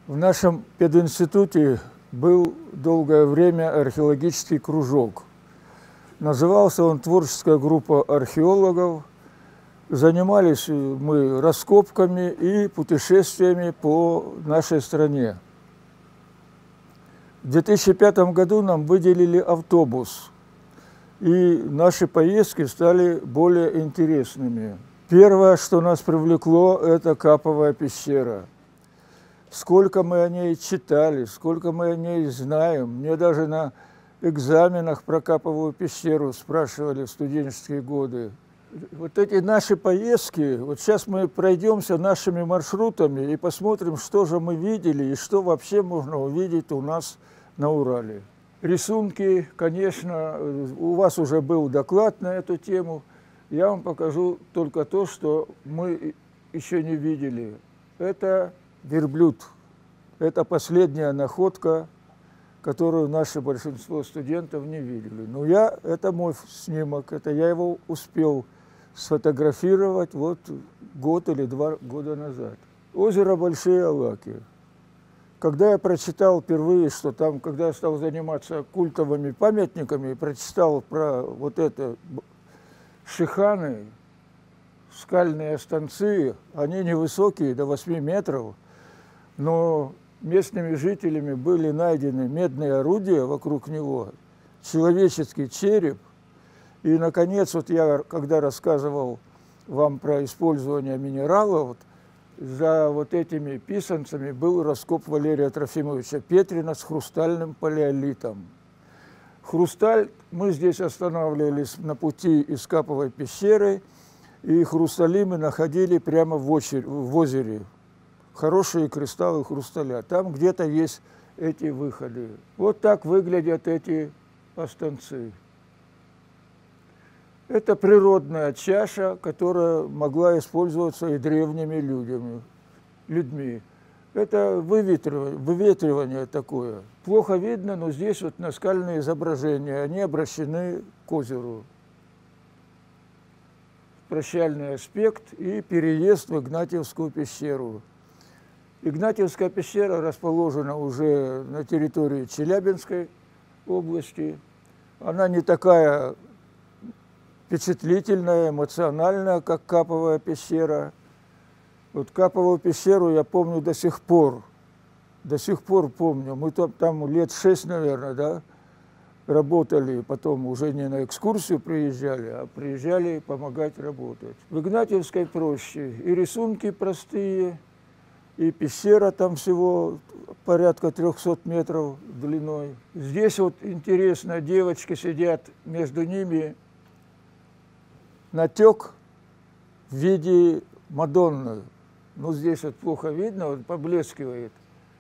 В нашем пединституте был долгое время археологический кружок. Назывался он «Творческая группа археологов». Занимались мы раскопками и путешествиями по нашей стране. В 2005 году нам выделили автобус, и наши поездки стали более интересными. Первое, что нас привлекло, это Каповая пещера. Сколько мы о ней читали, сколько мы о ней знаем. Мне даже на экзаменах про Каповую пещеру спрашивали в студенческие годы. Вот эти наши поездки, вот сейчас мы пройдемся нашими маршрутами и посмотрим, что же мы видели и что вообще можно увидеть у нас на Урале. Рисунки, конечно, у вас уже был доклад на эту тему. Я вам покажу только то, что мы еще не видели. Это верблюд. Это последняя находка, которую наше большинство студентов не видели. Но это мой снимок, это я его успел сфотографировать вот год или 2 года назад. Озеро Большие Алаки. Когда я прочитал впервые, что там, когда я стал заниматься культовыми памятниками, прочитал про вот это шиханы, скальные станции, они невысокие, до 8 метров, но местными жителями были найдены медные орудия вокруг него, человеческий череп. И, наконец, вот я, когда рассказывал вам про использование минералов, за вот этими писанцами был раскоп Валерия Трофимовича Петрина с хрустальным палеолитом. Хрусталь, мы здесь останавливались на пути из Каповой пещеры, и хрустали мы находили прямо в озере. Хорошие кристаллы хрусталя. Там где-то есть эти выходы. Вот так выглядят эти постанцы. Это природная чаша, которая могла использоваться и древними людьми. Это выветривание такое. Плохо видно, но здесь вот наскальные изображения, они обращены к озеру. Прощальный аспект и переезд в Игнатьевскую пещеру. Игнатьевская пещера расположена уже на территории Челябинской области. Она не такая впечатлительная, эмоциональная, как Каповая пещера. Вот Каповую пещеру я помню до сих пор. До сих пор помню. Мы там лет 6, наверное, да, работали. Потом уже не на экскурсию приезжали, а приезжали помогать работать. В Игнатьевской проще. И рисунки простые, и пещера там всего порядка 300 метров длиной. Здесь вот интересно, девочки сидят, между ними натек в виде Мадонны. Ну, здесь вот плохо видно, вот поблескивает.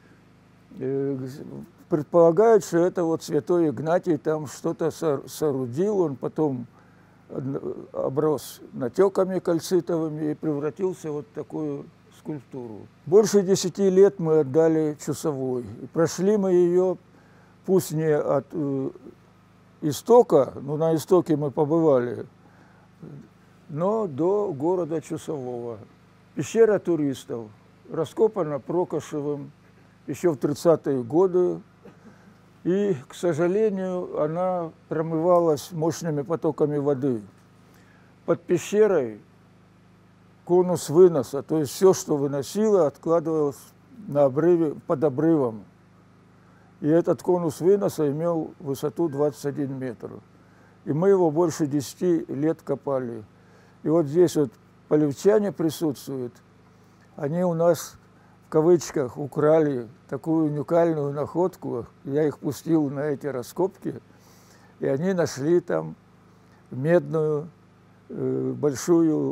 Предполагают, что это вот святой Игнатий там что-то соорудил, он потом оброс натеками кальцитовыми и превратился в вот такую скульптуру. Больше 10 лет мы отдали Чусовой. И прошли мы ее, пусть не от истока, но на истоке мы побывали, но до города Чусового. Пещера туристов, раскопана Прокошевым еще в 30-е годы. И, к сожалению, она промывалась мощными потоками воды. Под пещерой конус выноса, то есть все, что выносило, откладывалось на обрыве, под обрывом. И этот конус выноса имел высоту 21 метр. И мы его больше 10 лет копали. И вот здесь вот полевчане присутствуют. Они у нас, в кавычках, украли такую уникальную находку. Я их пустил на эти раскопки, и они нашли там медную, большую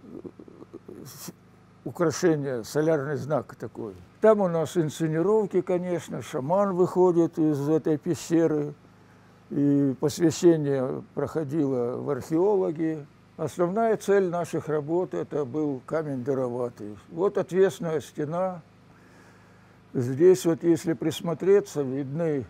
украшение, солярный знак такой. Там у нас инсценировки, конечно, шаман выходит из этой пещеры, и посвящение проходило в археологи. Основная цель наших работ – это был камень Дароватый. Вот отвесная стена. Здесь вот, если присмотреться, видны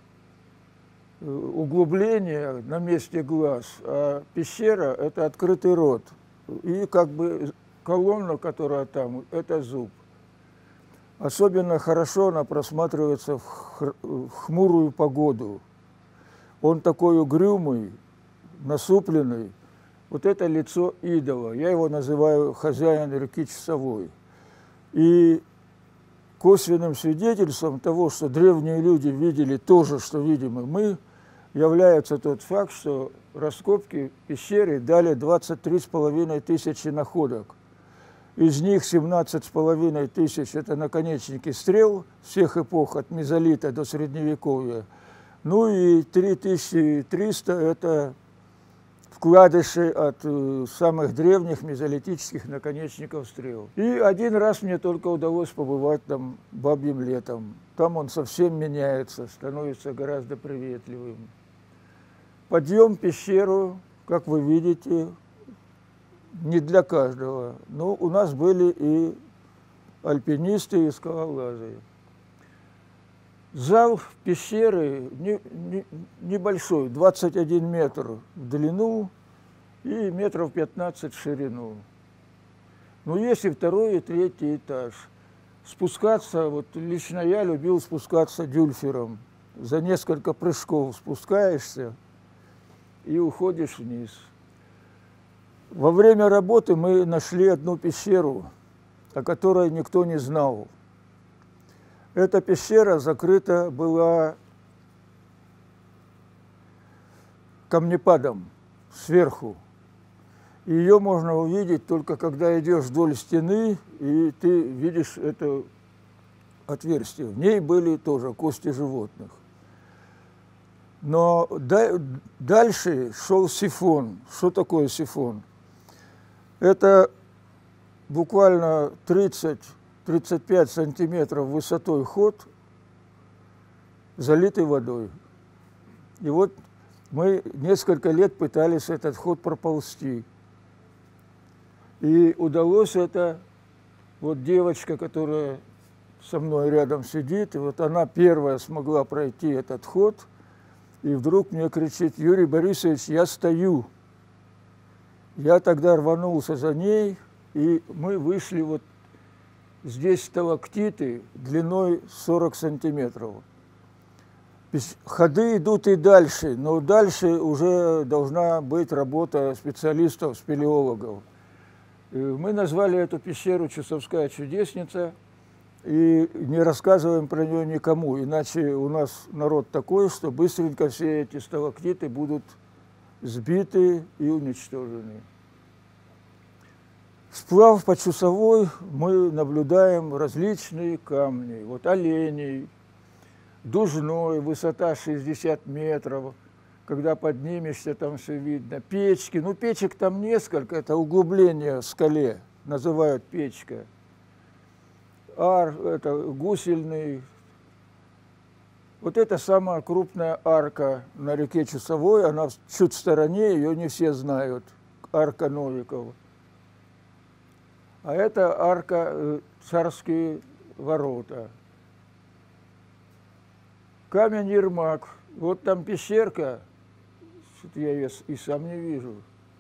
углубления на месте глаз, а пещера – это открытый рот. И как бы колонна, которая там, это зуб. Особенно хорошо она просматривается в хмурую погоду. Он такой угрюмый, насупленный. Вот это лицо идола. Я его называю хозяин реки Часовой. И косвенным свидетельством того, что древние люди видели то же, что видим и мы, является тот факт, что раскопки пещеры дали 23,5 тысячи находок. Из них 17,5 тысяч – это наконечники стрел всех эпох, от мезолита до средневековья. Ну и 3300 – это вкладыши от самых древних мезолитических наконечников стрел. И один раз мне только удалось побывать там бабьим летом. Там он совсем меняется, становится гораздо приветливым. Подъем в пещеру, как вы видите, не для каждого. Но у нас были и альпинисты, и скалолазы. Зал пещеры небольшой, 21 метр в длину и метров 15 в ширину. Но есть и второй, и третий этаж. Спускаться, вот лично я любил спускаться дюльфером. За несколько прыжков спускаешься и уходишь вниз. Во время работы мы нашли одну пещеру, о которой никто не знал. Эта пещера закрыта была камнепадом сверху. Ее можно увидеть только когда идешь вдоль стены, и ты видишь это отверстие. В ней были тоже кости животных. Но дальше шел сифон. Что такое сифон? Это буквально 30-35 сантиметров высотой ход, залитый водой. И вот мы несколько лет пытались этот ход проползти. И удалось это, вот девочка, которая со мной рядом сидит, и вот она первая смогла пройти этот ход, и вдруг мне кричит: Юрий Борисович, я стою. Я тогда рванулся за ней, и мы вышли вот здесь сталактиты длиной 40 сантиметров. Ходы идут и дальше, но дальше уже должна быть работа специалистов, спелеологов. Мы назвали эту пещеру «Чусовская чудесница» и не рассказываем про нее никому, иначе у нас народ такой, что быстренько все эти сталактиты будут сбиты и уничтожены. Сплав по Чусовой мы наблюдаем различные камни. Вот оленей, Дужной, высота 60 метров. Когда поднимешься, там все видно. Печки. Ну, печек там несколько, это углубление в скале, называют печка. Это гусельный. Вот это самая крупная арка на реке Чусовой, она чуть в стороне, ее не все знают. Арка Новикова. А это арка Царские ворота. Камень Ермак. Вот там пещерка, я ее и сам не вижу.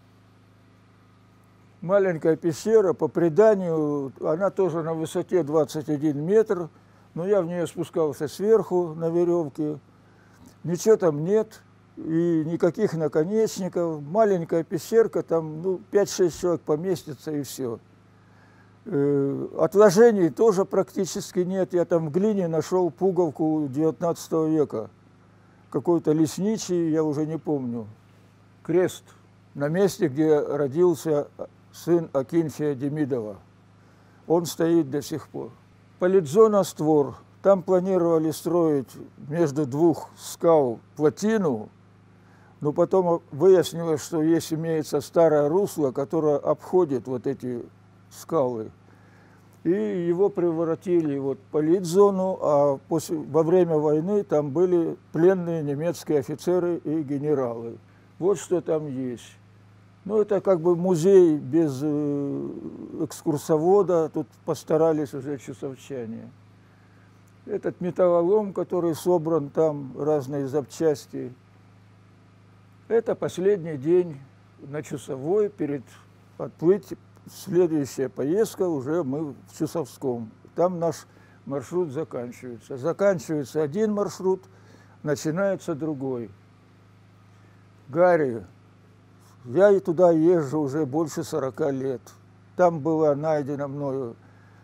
Маленькая пещера, по преданию, она тоже на высоте 21 метр, но я в нее спускался сверху на веревке. Ничего там нет, и никаких наконечников. Маленькая пещерка, там 5-6 человек поместится, и все. Отложений тоже практически нет. Я там в глине нашел пуговку 19 века. Какой-то лесничий, я уже не помню. Крест на месте, где родился сын Акинфия Демидова. Он стоит до сих пор. Политзона Створ. Там планировали строить между двух скал плотину, но потом выяснилось, что есть имеется старое русло, которое обходит вот эти скалы. И его превратили вот в политзону, а во время войны там были пленные немецкие офицеры и генералы. Вот что там есть. Ну, это как бы музей без экскурсовода, тут постарались уже чусовчане. Этот металлолом, который собран, там разные запчасти. Это последний день на Чусовой перед отплытием. Следующая поездка уже мы в Чусовском. Там наш маршрут заканчивается. Заканчивается один маршрут, начинается другой. Гарри, я и туда езжу уже больше 40 лет. Там была найдена мною,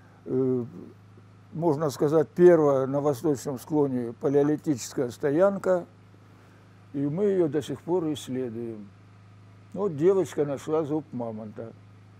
можно сказать, первая на восточном склоне палеолитическая стоянка, и мы ее до сих пор исследуем. Вот девочка нашла зуб мамонта.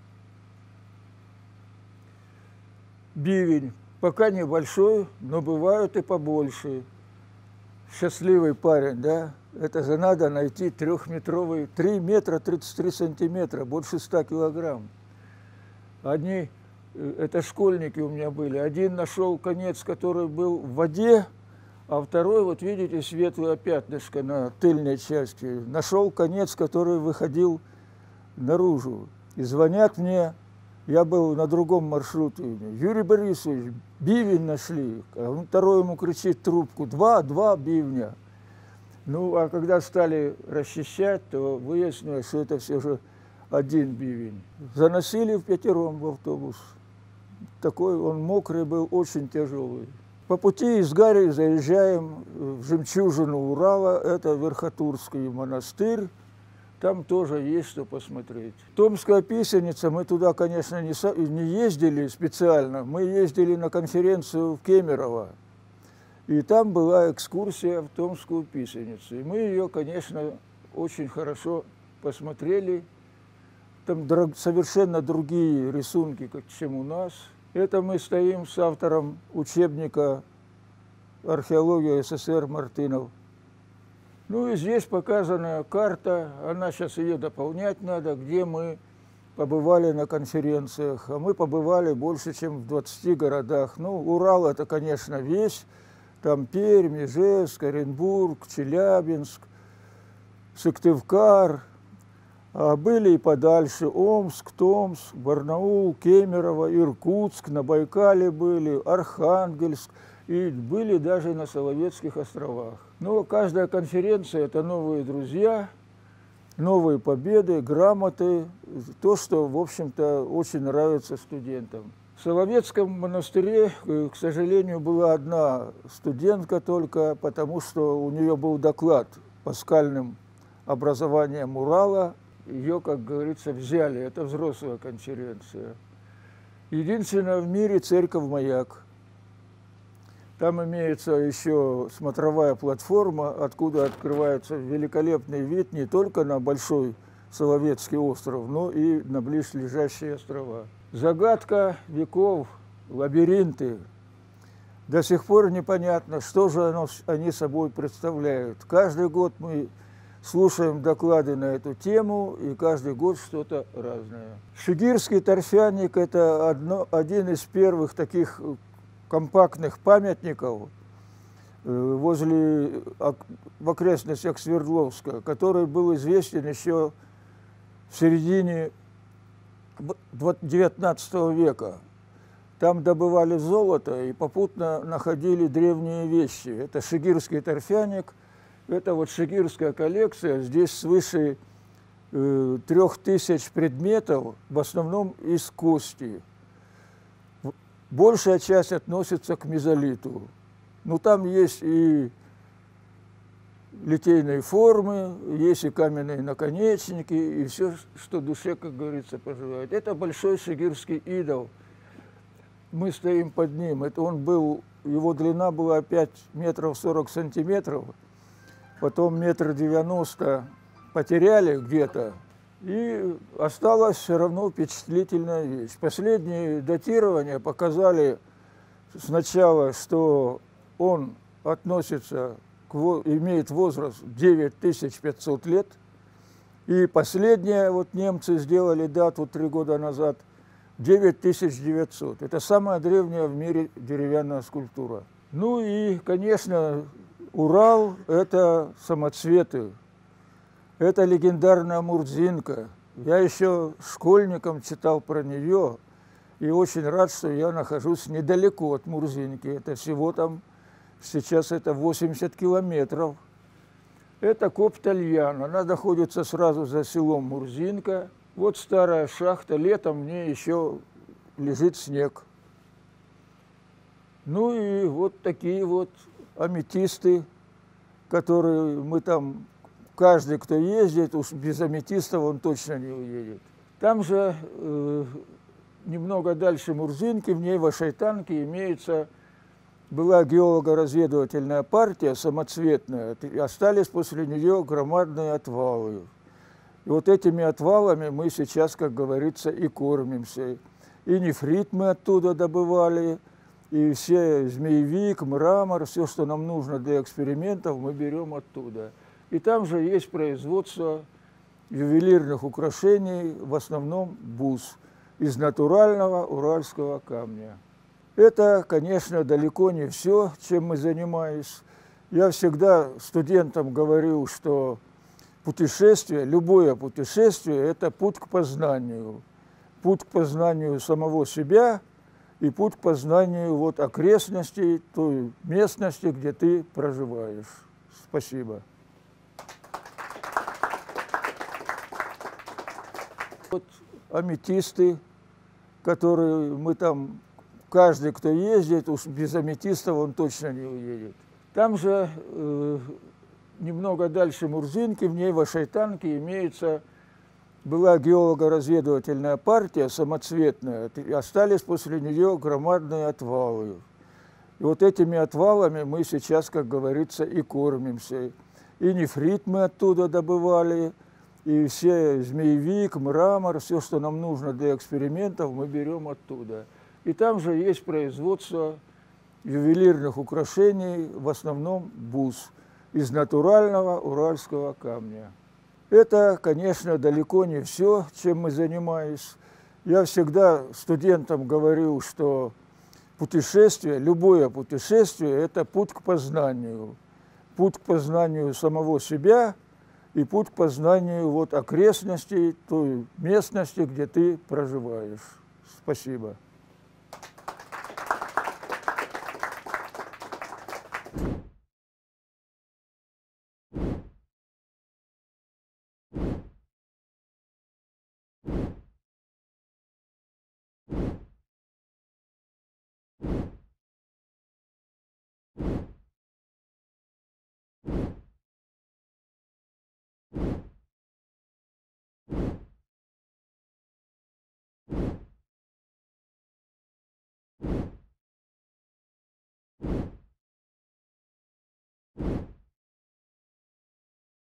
Бивень пока небольшой, но бывают и побольше. Счастливый парень, да? Это же надо найти трехметровый, 3 метра 33 сантиметра, больше 100 килограмм. Одни, это школьники у меня были, один нашел конец, который был в воде, а второй, вот видите, светлое пятнышко на тыльной части, нашел конец, который выходил наружу. И звонят мне, я был на другом маршруте, Юрий Борисович, бивень нашли. А второй ему кричит трубку, два бивня. Ну, а когда стали расчищать, то выяснилось, что это все же один бивень. Заносили впятером в автобус. Такой он мокрый был, очень тяжелый. По пути из Гарри заезжаем в жемчужину Урала, это Верхотурский монастырь. Там тоже есть что посмотреть. Томская писаница, мы туда, конечно, не ездили специально, мы ездили на конференцию в Кемерово. И там была экскурсия в Томскую писаницу. И мы ее, конечно, очень хорошо посмотрели. Там совершенно другие рисунки, чем у нас. Это мы стоим с автором учебника «Археология СССР» Мартынов. Ну и здесь показана карта, она сейчас ее дополнять надо, где мы побывали на конференциях. А мы побывали больше, чем в 20 городах. Ну, Урал это, конечно, весь. Там Пермь, Ижевск, Оренбург, Челябинск, Сыктывкар. А были и подальше Омск, Томск, Барнаул, Кемерово, Иркутск, на Байкале были, Архангельск. И были даже на Соловецких островах. Но каждая конференция – это новые друзья, новые победы, грамоты, то, что, в общем-то, очень нравится студентам. В Соловецком монастыре, к сожалению, была одна студентка только, потому что у нее был доклад по скальным образованиям Урала. Ее, как говорится, взяли. Это взрослая конференция. Единственная в мире церковь-маяк. Там имеется еще смотровая платформа, откуда открывается великолепный вид не только на Большой Соловецкий остров, но и на близлежащие острова. Загадка веков, лабиринты. До сих пор непонятно, что же они собой представляют. Каждый год мы слушаем доклады на эту тему, и каждый год что-то разное. Шигирский торфяник – это один из первых таких компактных памятников в окрестностях Свердловска, который был известен еще в середине XIX века. Там добывали золото и попутно находили древние вещи. Это шигирский торфяник, это вот шигирская коллекция. Здесь свыше 3000 предметов, в основном из кости. Большая часть относится к мезолиту. Но там есть и литейные формы, есть и каменные наконечники, и все, что душе, как говорится, пожелает. Это большой шигирский идол. Мы стоим под ним. Это он был, его длина была 5 метров 40 сантиметров, потом 1,90 м потеряли где-то. И осталась все равно впечатлительная вещь. Последние датирования показали сначала, что он относится, имеет возраст 9500 лет. И последнее, вот немцы сделали дату 3 года назад, 9900. Это самая древняя в мире деревянная скульптура. Ну и, конечно, Урал – это самоцветы. Это легендарная Мурзинка. Я еще школьником читал про нее, и очень рад, что я нахожусь недалеко от Мурзинки. Это всего там, сейчас это 80 километров. Это Коптальян, она находится сразу за селом Мурзинка. Вот старая шахта, летом в ней еще лежит снег. Ну и вот такие вот аметисты, которые мы там, каждый, кто ездит, уж без аметистов он точно не уедет. Там же немного дальше Мурзинки, в Нейво-Шайтанке имеется, была геолого-разведывательная партия самоцветная, остались после нее громадные отвалы. И вот этими отвалами мы сейчас, как говорится, и кормимся. И нефрит мы оттуда добывали, и все змеевик, мрамор, все, что нам нужно для экспериментов, мы берем оттуда. И там же есть производство ювелирных украшений, в основном бус, из натурального уральского камня. Это, конечно, далеко не все, чем мы занимаемся. Я всегда студентам говорю, что путешествие, любое путешествие – это путь к познанию самого себя и путь к познанию вот окрестностей, той местности, где ты проживаешь. Спасибо. Вот аметисты, которые мы там, каждый, кто ездит, уж без аметистов он точно не уедет. Там же немного дальше Мурзинки, в Нейво-Шайтанке имеется, была геолого-разведывательная партия самоцветная, остались после нее громадные отвалы. И вот этими отвалами мы сейчас, как говорится, и кормимся. И нефрит мы оттуда добывали, и все змеевик, мрамор, все, что нам нужно для экспериментов, мы берем оттуда. И там же есть производство ювелирных украшений, в основном бус, из натурального уральского камня. Это, конечно, далеко не все, чем мы занимаемся. Я всегда студентам говорю, что путешествие, любое путешествие – это путь к познанию самого себя и путь к познанию вот окрестностей, той местности, где ты проживаешь. Спасибо.